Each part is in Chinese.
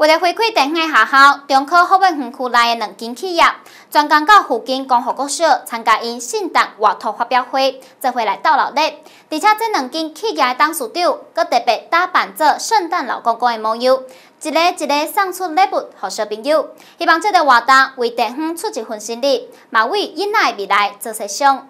为了回馈地方的学校，中科福尾园区内的2间企业，专工到附近光复国小参加因圣诞活动发表会，做伙来斗热闹。而且这2间企业的董事长，佮特别打扮做圣诞老公公的模样，一个一个送出礼物给小朋友，希望这个活动为地方出一份心力，嘛为囡仔的未来做设想。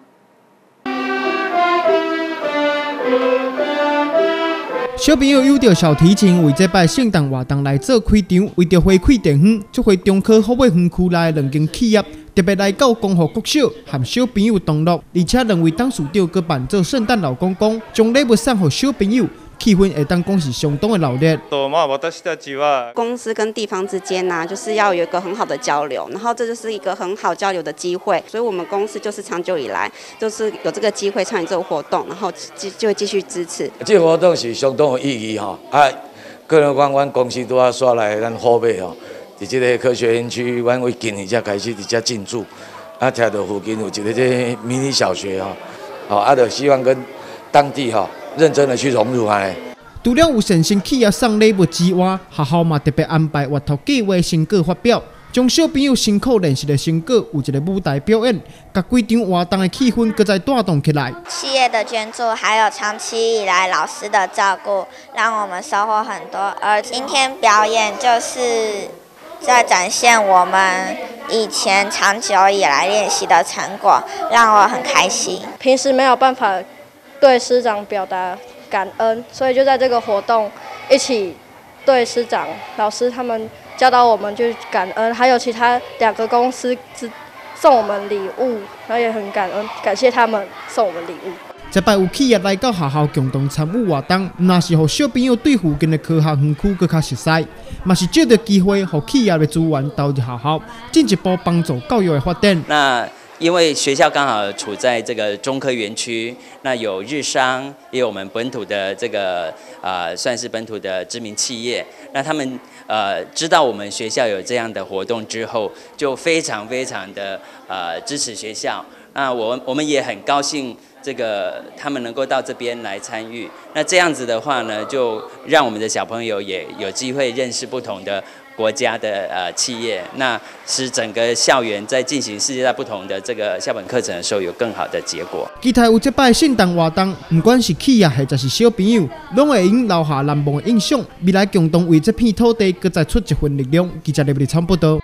小朋友有着小提琴，为这摆圣诞活动来做开场，为着回馈地方，这回中科福尾园区内2间企业特别来到光复国小，和小朋友同乐，而且2位董事长佮扮做圣诞老公公，将礼物送给小朋友。 气氛会当讲是相当的热烈。 公司跟地方之间呢，就是要有一个很好的交流，然后这就是一个很好交流的机会。所以我们公司就是长久以来就是有这个机会参与这个活动，然后就会继续支持。 这个活动是相当有意义哈，个人讲，阮公司拄仔刷来咱虎尾吼，伫这个科学园区，阮为今年才开始伫遮进驻，听到附近有一个这迷你小学哈，就希望跟当地哈。 认真的去融入啊！ 除了有善心企业送礼物之外，学校嘛特别安排活动计划成果发表，将小朋友辛苦练习的成果有一个舞台表演，把规场活动的气氛搁再带动起来。 企业的捐助还有长期以来老师的照顾，让我们收获很多。而今天表演就是在展现我们以前长久以来练习的成果，让我很开心。 平时没有办法 对师长表达感恩，所以就在这个活动一起对师长、老师他们教导我们去感恩，还有其他2个公司送我们礼物，然后也很感恩，感谢他们送我们礼物。 这摆有企业来到学校共同参与活动，那是让小朋友对附近的科学园区更加熟悉，嘛是借着机会，让企业的资源投入学校，进一步帮助教育的发展。 那 因为学校刚好处在这个中科园区，那有日商，也有我们本土的这个算是本土的知名企业。那他们知道我们学校有这样的活动之后，就非常的支持学校。那我们也很高兴，这个他们能够到这边来参与。那这样子的话呢，就让我们的小朋友也有机会认识不同的 国家的企业，那使整个校园在进行世界上不同的这个校本课程的时候，有更好的结果。 期待有这摆圣诞活动，不管是企业或者是小朋友，拢会因留下难忘的印象。未来共同为这片土地，搁再出一份力量。记者李立昌报道。